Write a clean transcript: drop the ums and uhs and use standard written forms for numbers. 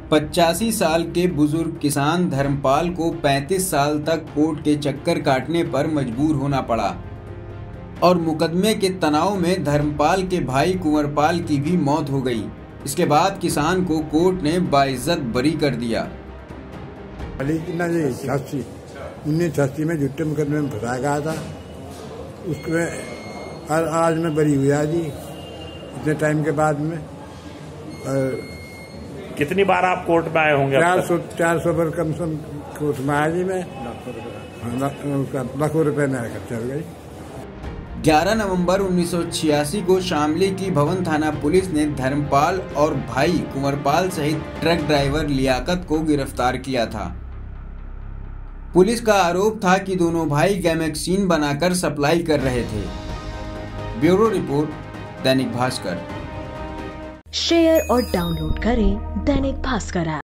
85 साल के बुजुर्ग किसान धर्मपाल को 35 साल तक कोर्ट के चक्कर काटने पर मजबूर होना पड़ा और मुकदमे के तनाव में धर्मपाल के भाई कुंवरपाल की भी मौत हो गई। इसके बाद किसान को कोर्ट ने बाइज्जत बरी कर दिया। 1986 में झूठे मुकदमे में फंसाया गया था, उसमें आज में बरी हुआ जी इतने टाइम के बाद में। कितनी बार आप कोर्ट में आए होंगे? 400 पर कम से कम कोर्ट में आया जी मैं, लाखों रुपए मेरा खर्चा हो गई। 11 नवंबर 1986 को शामली की भवन थाना पुलिस ने धर्मपाल और भाई कुंवरपाल सहित ट्रक ड्राइवर लियाकत को गिरफ्तार किया था। पुलिस का आरोप था कि दोनों भाई गैमेक्सिन बनाकर सप्लाई कर रहे थे। Bureau report, Dainik Bhaskar. Share और डाउनलोड करें दैनिक भास्कर ऐप।